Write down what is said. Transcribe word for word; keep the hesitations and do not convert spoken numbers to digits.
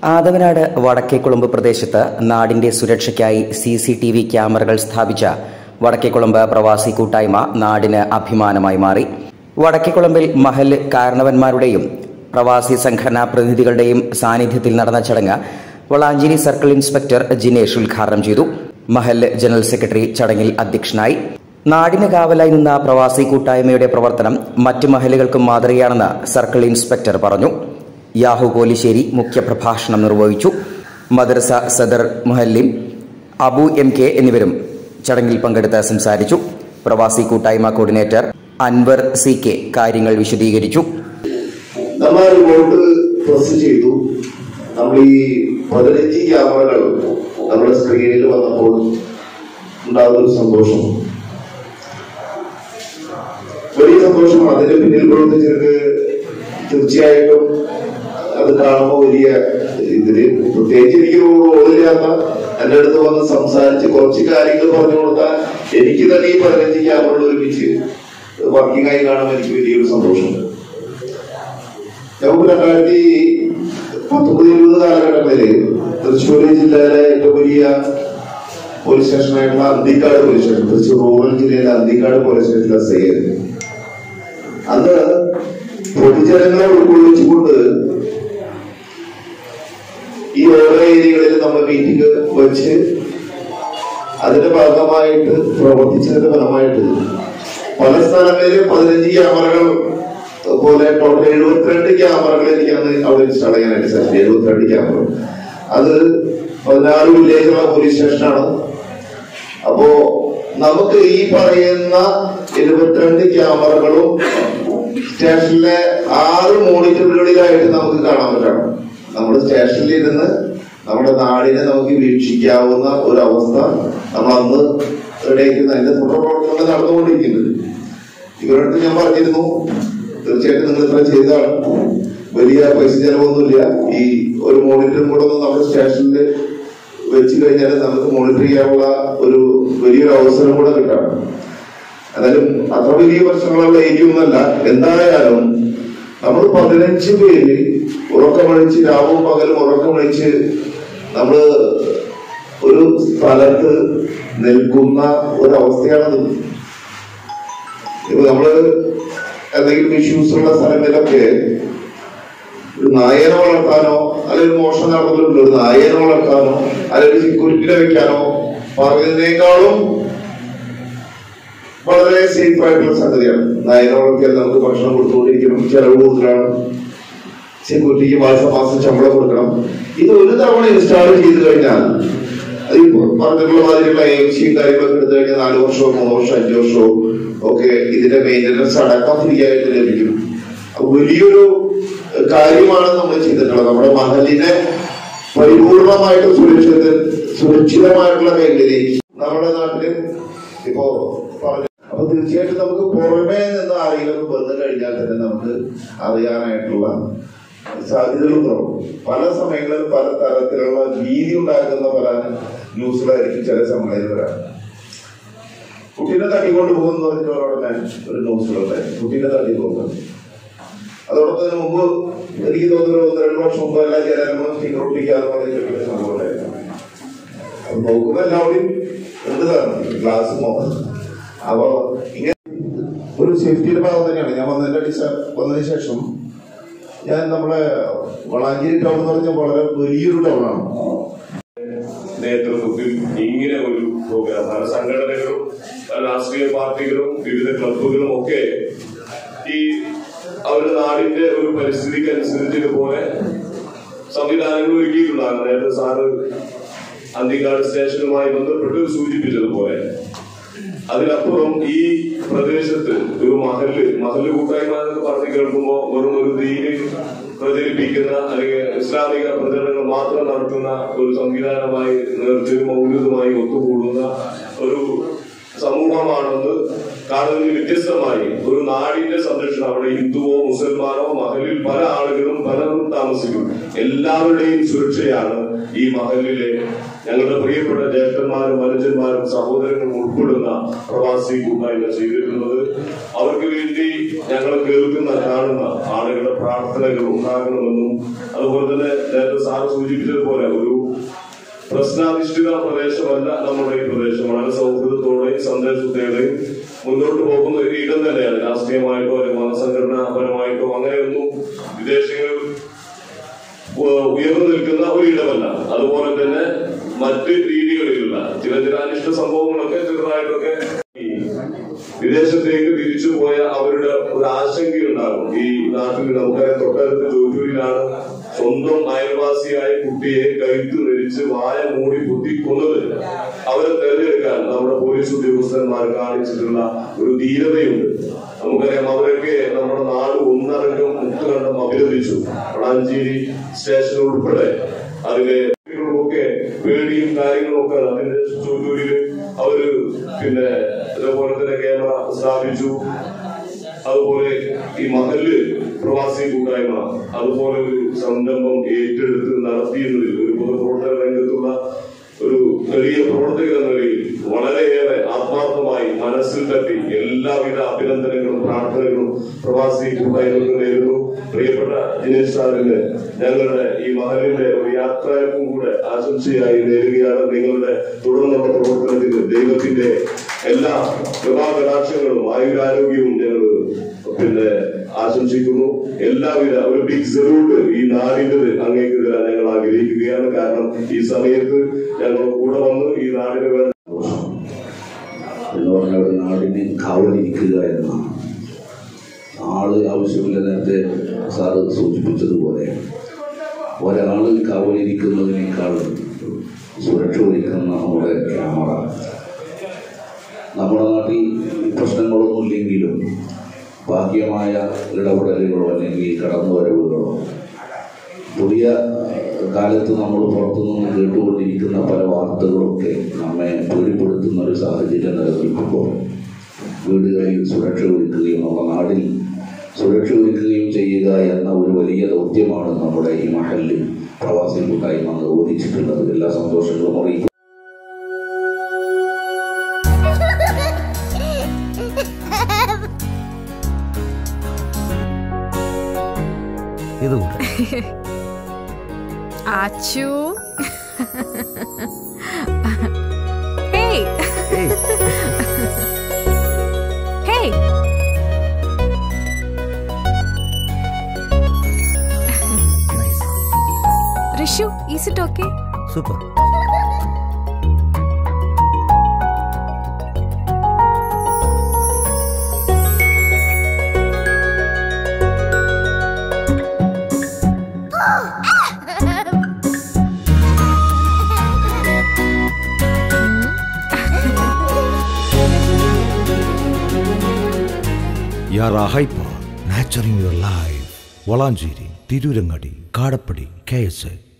ആദവനാട് വടക്കേക്കുളമ്പ് പ്രദേശത്ത് നാടിന്റെ സുരക്ഷയ്ക്കായി സി സി ടി വി ക്യാമറകൾ സ്ഥാപിച്ച വടക്കേക്കുളമ്പ് പ്രവാസി കൂട്ടായ്മ നാടിന് അഭിമാനമായി മാറി. വടക്കേക്കുളമ്പിൽ മഹല്ല് കാരണവന്മാരുടെയും പ്രവാസി സംഘടനാ പ്രതിനിധികളുടെയും സാന്നിധ്യത്തിൽ നടന്ന ചടങ്ങ് വളാഞ്ചേരി സർക്കിൾ ഇൻസ്പെക്ടർ ജിനേഷ് ഉദ്ഘാടനം ചെയ്തു. മഹല്ല് ജനറൽ സെക്രട്ടറി ചടങ്ങിൽ അധ്യക്ഷനായി. നാടിന് കാവലായി നിന്ന പ്രവാസി കൂട്ടായ്മയുടെ പ്രവർത്തനം മറ്റ് മഹല്ലുകൾക്കും മാതൃകയാണെന്ന് സർക്കിൾ ഇൻസ്പെക്ടർ പറഞ്ഞു. യാഹു കോലിശ്ശേരി മുഖ്യപ്രഭാഷണം നിർവഹിച്ചു. മദ്രസ സദർ മുഹല്ലിം അബു എം കെ എന്നിവരും ചടങ്ങിൽ പങ്കെടുത്ത് സംസാരിച്ചു. പ്രവാസി കൂട്ടായ്മ കോർഡിനേറ്റർ അൻവർ സി കെ കാര്യങ്ങൾ വിശദീകരിച്ചു. നമ്മൾ റിപ്പോർട്ട് പ്രസ് ചെയ്തു. നമ്മൾ ഈ പതിനഞ്ച് ക്യാമറകൾ നമ്മുടെ സ്ക്രീനിൽ വന്നപ്പോൾ ഉണ്ടാകുന്ന ഒരു സന്തോഷം, വലിയ സന്തോഷമാണ്. അതിന്റെ പിന്നിൽ പ്രവർത്തിച്ചിട്ട് തീർച്ചയായിട്ടും അത് കാണുമ്പോൾ വലിയ ഇതില് പ്രത്യേകിച്ച് എനിക്ക് റോളില്ലാത്ത എന്റെ അടുത്ത് വന്ന് സംസാരിച്ച് കുറച്ച് കാര്യങ്ങൾ പറഞ്ഞു കൊടുത്താൽ എനിക്ക് തന്നെ ഈ പതിനഞ്ച് ക്യാമറകൾ ഒരുമിച്ച് വർക്കിംഗ് ആയി കാണുമ്പോൾ എനിക്ക് വലിയൊരു സന്തോഷമുണ്ട്. നമുക്ക് രണ്ടായിരത്തി പത്തൊമ്പത് ഇരുപത് കാലഘട്ടത്തില് തൃശ്ശൂർ ജില്ലയിലെ ഏറ്റവും വലിയ പോലീസ് സ്റ്റേഷനായിട്ടുള്ള Anthikkad police station, Thrissur rural ജില്ലയിലെ അന്തിക്കാട് പോലീസ് സ്റ്റേഷനിലെ സേവ് അന്ന് പൊതുജനങ്ങളെ ഉൾക്കൊള്ളിച്ചുകൊണ്ട് ഈ ഓരോ ഏരിയകളിൽ നമ്മൾ മീറ്റിംഗ് വെച്ച് അതിന്റെ ഭാഗമായിട്ട് പ്രവർത്തിച്ചതിന്റെ ഫലമായിട്ട് പല സ്ഥലങ്ങളിലും പതിനഞ്ച് ക്യാമറകൾ പോലെ ടോട്ടൽ എഴുപത്തിരണ്ട് ക്യാമറകൾ എനിക്കാണ് അവിടെ ഇൻസ്റ്റാൾ ചെയ്യാനായിട്ട് സാധിച്ചത്. എഴുപത്തിരണ്ട് ക്യാമറ, അത് പതിനാറ് വില്ലേജുള്ള പോലീസ് സ്റ്റേഷനാണ്. അപ്പോ നമുക്ക് ഈ പറയുന്ന എഴുപത്തിരണ്ട് ക്യാമറകളും സ്റ്റേഷനിലെ ആറ് മോണിറ്ററുകളിലായിട്ട് നമുക്ക് കാണാൻ പറ്റണം. നമ്മുടെ സ്റ്റേഷനിൽ ഇരുന്ന് നമ്മുടെ നാടിനെ നമുക്ക് വീക്ഷിക്കാവുന്ന ഒരവസ്ഥ നമ്മൾ അന്ന് റെഡിയാക്കുന്ന അതിന്റെ തുടർ പ്രവർത്തനങ്ങൾ നടന്നുകൊണ്ടിരിക്കുന്നുണ്ട്. ഇവരോട് ഞാൻ പറഞ്ഞിരുന്നു, തീർച്ചയായിട്ടും നിങ്ങൾ ഇത്ര ചെയ്താണ്, വലിയ പൈസ ചെലവൊന്നുമില്ല. ഈ ഒരു മോണിറ്ററും കൂടെ ഒന്ന് നമ്മുടെ സ്റ്റേഷനിൽ വെച്ച് കഴിഞ്ഞാൽ നമുക്ക് മോണിറ്റർ ചെയ്യാനുള്ള ഒരു വലിയൊരു അവസരം കൂടെ കിട്ടാണ്. എന്നാലും അത്ര വലിയ പ്രശ്നങ്ങളുള്ള ഏരിയൊന്നല്ല. എന്തായാലും നമ്മൾ പതിനഞ്ച് പേര് ഉറക്കമഴിച്ച് രാവും പകലും ഉറക്കമഴിച്ച് നമ്മള് ഒരു സ്ഥലത്ത് നിൽക്കുന്ന ഒരവസ്ഥയാണത്. ഇപ്പൊ നമ്മള് എന്തെങ്കിലും ഇഷ്യൂസ് ഉള്ള സ്ഥലങ്ങളിലൊക്കെ ഒരു നായനെ വളർത്താനോ അല്ലെങ്കിൽ മോഷണം നടന്നിട്ടുണ്ട് ഒരു നായനെ വളർത്താനോ അല്ലെങ്കിൽ സെക്യൂരിറ്റിനെ വെക്കാനോ പറഞ്ഞതിനേക്കാളും വളരെ സേഫ് ആയിട്ടുള്ള സംഗതിയാണ്. നായനെ വളർത്തിയാൽ നമുക്ക് ഭക്ഷണം കൊടുത്തുകൊണ്ടിരിക്കണം, ചെലവ് കൂടുതലാണ്, സെക്യൂരിറ്റിക്ക് മാസം മാസം ശമ്പളം കൊടുക്കണം. ഇത് ഒരു തവണ ഇൻസ്റ്റാൾ ചെയ്ത് കഴിഞ്ഞാൽ അത് പറഞ്ഞിട്ടുള്ള മാതിരിയുള്ള എം സിയും കാര്യങ്ങളൊക്കെ എടുത്തു കഴിഞ്ഞാൽ നാല് വർഷമോ മൂന്ന് വർഷം അഞ്ചു വർഷമോ ഒക്കെ ഇതിന്റെ മെയിൻ്റനൻസ് അടക്കം ഫ്രീ ആയിട്ട് ലഭിക്കും. വലിയൊരു കാര്യമാണ് നമ്മൾ ചെയ്തിട്ടുള്ളത്. നമ്മുടെ മഹലിനെ പരിപൂർണമായിട്ട് സുരക്ഷിത സുരക്ഷിതമായിട്ടുള്ള മേഖലയിലേക്ക് നമ്മുടെ നാട്ടില് ഇപ്പോ പറഞ്ഞു. അപ്പൊ തീർച്ചയായിട്ടും നമുക്ക് പുറമേ നിന്ന് ആരെങ്കിലും വന്നു കഴിഞ്ഞാൽ തന്നെ നമുക്ക് അറിയാനായിട്ടുള്ള സാധ്യതകൾ ഉണ്ടാവും. പല സമയങ്ങളിൽ പല തരത്തിലുള്ള ഭീതി ഉണ്ടാക്കുന്ന പല ന്യൂസുകളായിരിക്കും ചില സമയങ്ങളിൽ വരാം. കുട്ടീനെ തട്ടിക്കൊണ്ട് പോകുന്ന പറഞ്ഞിട്ടുള്ള ഒരു ന്യൂസുകളുണ്ടായിരുന്നു, കുട്ടീനെ തട്ടിപ്പോകുന്നത്. അതോടൊപ്പം തന്നെ മുമ്പ് എനിക്ക് തോന്നുന്നു ഒന്ന് രണ്ട് വർഷം മുമ്പ് എല്ലാ ജനങ്ങളും സ്റ്റിക്കർ ഒട്ടിക്കാതെ പറഞ്ഞിട്ട് സംഭവം ഉണ്ടായിരുന്നു. അത് നോക്കുന്ന എല്ലാവരും എന്താണ് ഗ്ലാസ് നോക്കുന്നത്. അപ്പൊ ഇങ്ങനെ ഒരു സേഫ്റ്റിയുടെ ഭാഗം തന്നെയാണ്. ഞാൻ വന്നതിന്റെ ഡിസ വന്നതിന് ശേഷം ഞാൻ നമ്മുടെ വളാഞ്ചേരി ടൗൺ എന്ന് പറഞ്ഞാൽ വളരെ വലിയൊരു ടൗണാണ്. നേതൃത്വത്തിൽ ഇങ്ങനെ ഒരു പ്രോഗ്രാം പല സംഘടനകളും രാഷ്ട്രീയ പാർട്ടികളും വിവിധ ക്ലബുകളും ഒക്കെ ഈ അവരുടെ നാടിന്റെ ഒരു പരിസ്ഥിതിക്ക് അനുസരിച്ച് ഇതുപോലെ സംവിധാനങ്ങൾ ഒരുക്കിയിട്ടുണ്ടാകും. നേരത്തെ സാറ് അന്തിക്കാട് സ്റ്റേഷനുമായി ബന്ധപ്പെട്ട് സൂചിപ്പിച്ചതുപോലെ അതിനപ്പുറം ഈ പ്രദേശത്ത് ഒരു മഹല്ല് മഹല്ല് കൂട്ടായ്മ എന്ന് പറഞ്ഞ് കേൾക്കുമ്പോൾ വെറും ഒരു ദീന് പ്രചരിപ്പിക്കുന്ന അല്ലെങ്കിൽ ഇസ്ലാമിക പ്രചരണങ്ങൾ മാത്രം നടത്തുന്ന ഒരു സംവിധാനമായി നേർച്ചയും മൗലികമായി ഒത്തുകൂടുന്ന ഒരു സമൂഹമാണെന്ന് കാണുന്നതിന് വ്യത്യസ്തമായി ഒരു നാടിന്റെ സംരക്ഷണം, അവിടെ ഹിന്ദുവോ മുസൽമാനോ മഹലിൽ പല ആളുകളും പലരും താമസിക്കും, എല്ലാവരുടെയും സുരക്ഷയാണ് ഈ മഹലിലെ ഞങ്ങളുടെ പ്രിയപ്പെട്ട ജ്യേഷ്ഠന്മാരും അനുജന്മാരും സഹോദരങ്ങളും ഉൾപ്പെടുന്ന പ്രവാസി കൂട്ടായ്മ ചെയ്തിട്ടുള്ളത്. അവർക്ക് വേണ്ടി ഞങ്ങൾ കേൾക്കുന്ന കാണുന്ന ആളുകളുടെ പ്രാർത്ഥനകൾ ഉണ്ടാകണമെന്നും അതുപോലെ തന്നെ നേരത്തെ സാർ സൂചിപ്പിച്ചതുപോലെ ഒരു പ്രശ്നാധിഷ്ഠിത പ്രദേശമല്ല നമ്മുടെ ഈ പ്രദേശം. വളരെ സൗഹൃദത്തോടെയും സന്ദേശത്തോടെയും മുന്നോട്ട് പോകുന്ന ഒരു ഇടം തന്നെയാണ്. രാഷ്ട്രീയമായിട്ടോ അല്ലെങ്കിൽ മതസംഘടനാപരമായിട്ടോ അങ്ങനെയൊന്നും വിദേശികൾ ഉയർന്നു നിൽക്കുന്ന ഒരു ഇടമല്ല. അതുപോലെ തന്നെ മറ്റ് രീതികളിലുള്ള ചില ചില അനിഷ്ട സംഭവങ്ങളൊക്കെ ചെറുതായിട്ടൊക്കെ ഈ വിദേശത്തേക്ക് തിരിച്ചു പോയ അവരുടെ ഒരു ആശങ്കയുണ്ടാകും. ഈ നാട്ടിൽ നമുക്കറിയാം, തൊട്ടടുത്ത് ജോലിയിലാണ് സ്വന്തം അയൽവാസിയായ കുട്ടിയെ കഴുത്ത് ധരിച്ച് വായ മൂടി കുത്തിക്കൊന്നത്. അവരെ തെരഞ്ഞെടുക്കാൻ നമ്മുടെ പോലീസ് ഉദ്യോഗസ്ഥന്മാർ കാണിച്ചിട്ടുള്ള ഒരു ധീരതയുണ്ട്. നമുക്കറിയാം, അവരൊക്കെ നമ്മുടെ നാട് ഒന്നടങ്കം മുത്തുകണ്ടം അഭിനന്ദിച്ചു. വളാഞ്ചേരി സ്റ്റേഷൻ ഉൾപ്പെടെ അതിലെ ഒക്കെ പേടിയും കാര്യങ്ങളും ഒക്കെ അതിന്റെ ചോദ്യൂരില് അവര് പിന്നെ അതേപോലെ തന്നെ ക്യാമറ സ്ഥാപിച്ചു. അതുപോലെ ഈ മഹല് പ്രവാസി കൂട്ടായ്മ അതുപോലെ ഒരു സംരംഭം ഏറ്റെടുത്ത് നടത്തിയെന്നതിൽ ഒരു പൊതുപ്രവർത്തക രംഗത്തുള്ള ഒരു വലിയ പ്രവർത്തക എന്ന നിലയിൽ വളരെയേറെ ആത്മാർത്ഥമായി മനസ്സിൽ തട്ടി എല്ലാവിധ അഭിനന്ദനങ്ങളും പ്രാർത്ഥനകളും പ്രവാസി കൂട്ടായ്മകൾക്ക് നേരുന്നു. പ്രിയപ്പെട്ട ജിനേഷ് സാറിന് ഞങ്ങളുടെ ഈ മഹലിന്റെ ഒരു യാത്രയ്ക്കും കൂടെ ആശംസയായി നേരുകയാണ്. നിങ്ങളുടെ തുടർന്നുള്ള പ്രവർത്തനത്തിന് ദൈവത്തിന്റെ എല്ലാ കൃപാകടാക്ഷങ്ങളും ആയുരാരോഗ്യവും ഞങ്ങൾ പിന്നെ ആശംസിക്കുന്നു. എല്ലാവിധ ഒരു ബിഗ് സല്യൂട്ട് ഈ നാടിന്റെ അങ്ങേക്ക് തരാൻ ഞങ്ങൾ ആഗ്രഹിക്കുകയാണ്. കാരണം ഈ സമയത്ത് ഞങ്ങൾ കൂടെ വന്ന് ഈ നാടിന് വേണ്ട എന്ന് പറഞ്ഞ ഒരു നാടിന് കാവലിരിക്കുക എന്നാണ്. ആള് ആവശ്യമില്ല. നേരത്തെ സാറ് സൂചിപ്പിച്ചതുപോലെ ഒരാള് കാവലിരിക്കുന്നതിനേക്കാൾ സുരക്ഷ ഒരുക്കുന്ന നമ്മുടെ ക്യാമറ. നമ്മുടെ നാട്ടിൽ പ്രശ്നങ്ങളൊന്നുമില്ലെങ്കിലും ഭാഗ്യമായ ഇടപെടലുകളോ അല്ലെങ്കിൽ കടന്നുവരവുകളോ പുതിയ കാലത്ത് നമ്മൾ പുറത്തുനിന്ന് കേട്ടുകൊണ്ടിരിക്കുന്ന പല വാർത്തകളൊക്കെ നമ്മെ പേടിപ്പെടുത്തുന്ന ഒരു സാഹചര്യം നിലനിൽക്കുമ്പോൾ വീടുകളിൽ സുരക്ഷ ഒരുക്കുകയും നമ്മുടെ നാടിൽ സുരക്ഷ ഒരുക്കുകയും ചെയ്യുക എന്ന ഒരു വലിയ ദൗത്യമാണ് നമ്മുടെ ഈ മഹലിൽ പ്രവാസി കൂട്ടായ്മ നിർവഹിച്ചിട്ടുള്ളത്. എല്ലാ സന്തോഷങ്ങളും അറിയിക്കും. Achu. Hey. Hey. Hey. Nice. Rishu, is it okay? Super. Yara Hyper, nurturing your life. Walanjiri, Tirurangadi, Kadapadi, K S A.